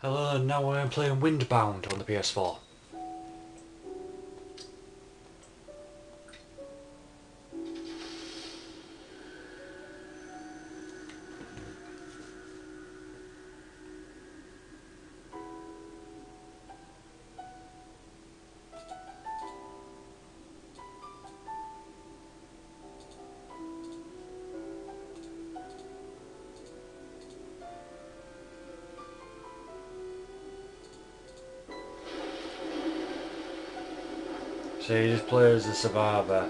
Hello, now I'm playing Windbound on the PS4. So you just play as a survivor.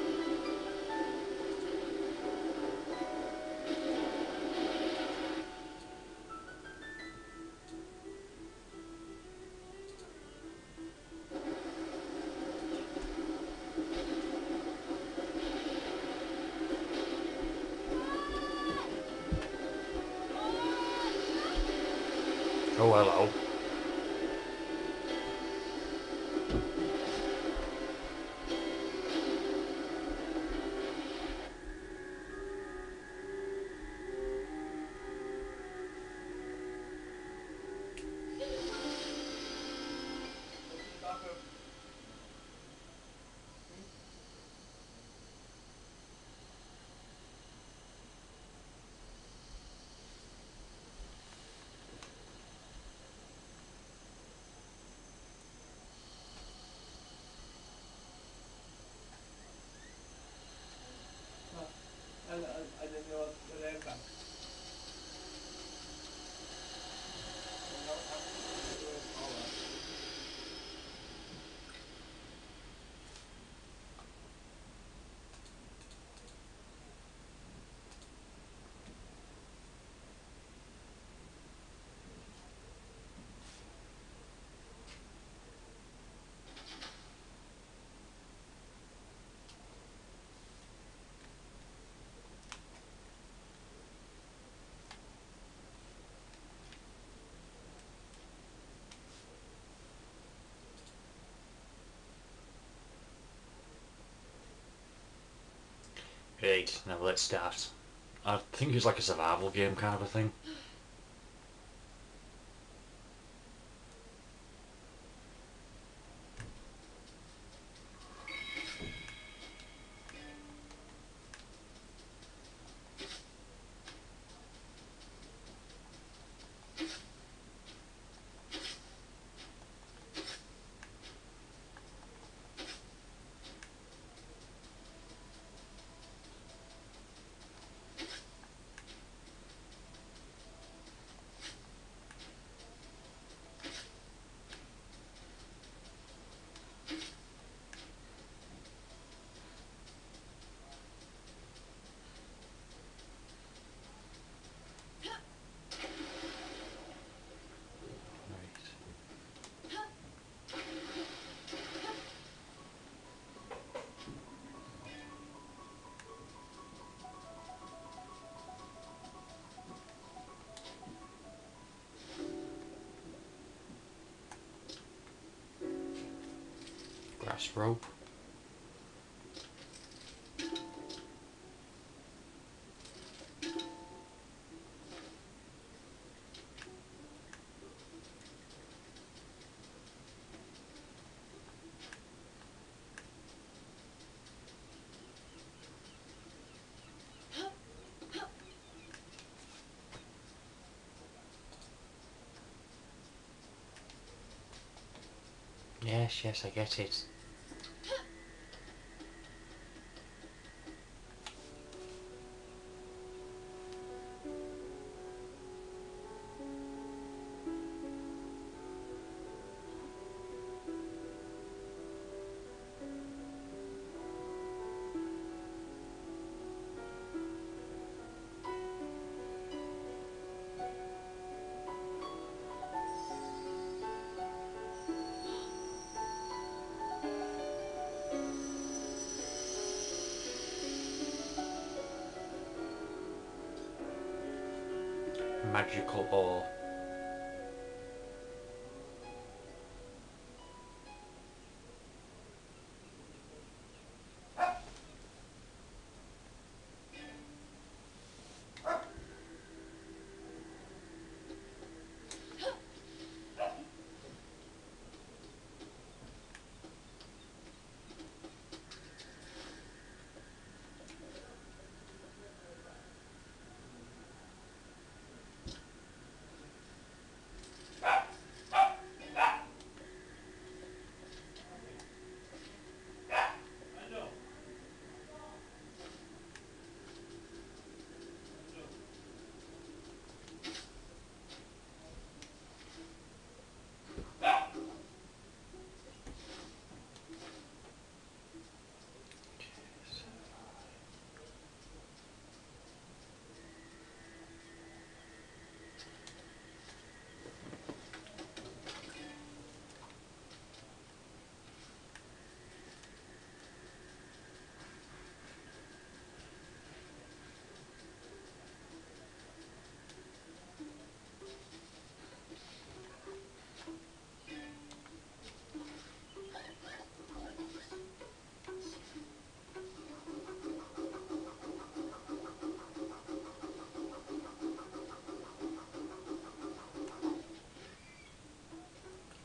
Oh, hello. Right, now let's start. I think it's like a survival game kind of a thing. Grass rope. Yes, yes, I get it. Magical ore.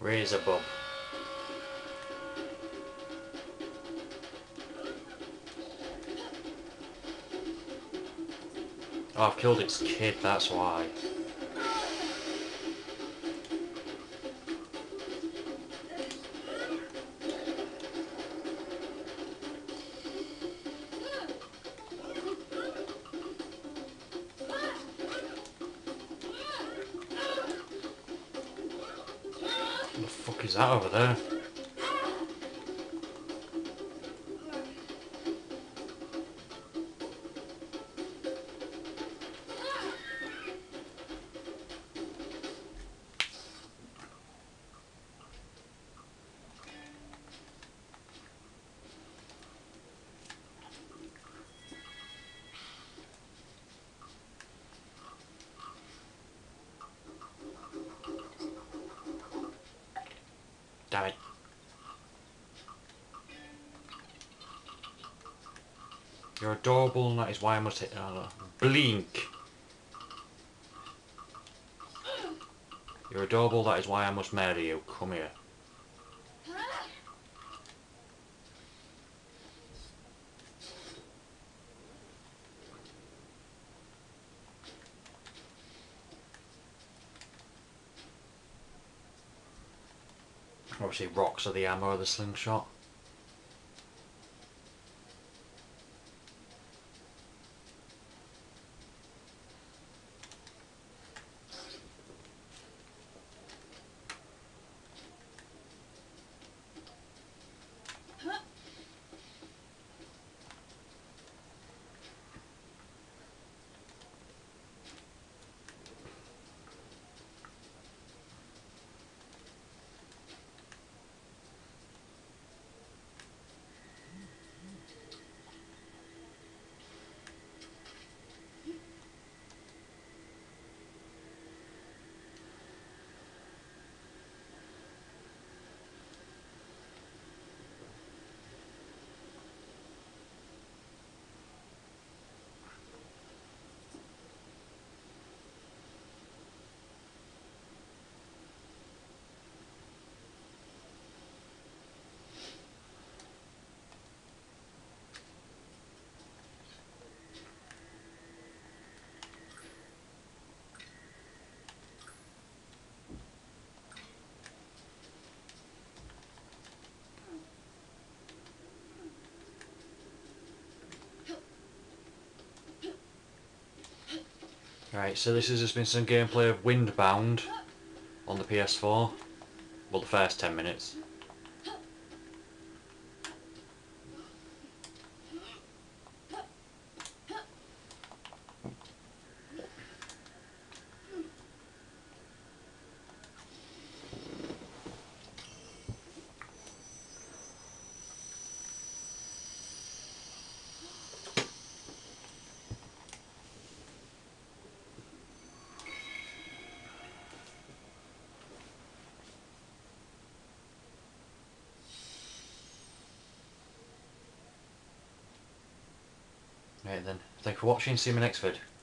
Razor bub. Oh, I've killed its kid, that's why. What the fuck is that over there? Damn it. You're adorable and that is why I must hit... blink! You're adorable, that is why I must marry you. Come here. Obviously rocks are the ammo of the slingshot. Right, so this has just been some gameplay of Windbound on the PS4. Well, the first 10 minutes. Right then, thank you for watching, see you in my next vid.